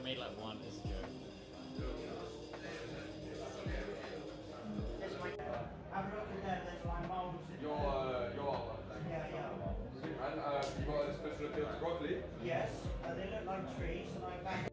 made like one as a joke. Have a look in there, there's like moulds in Your there. artwork. Yeah. And you got a special appeal to broccoli? Yes, they look like trees and I found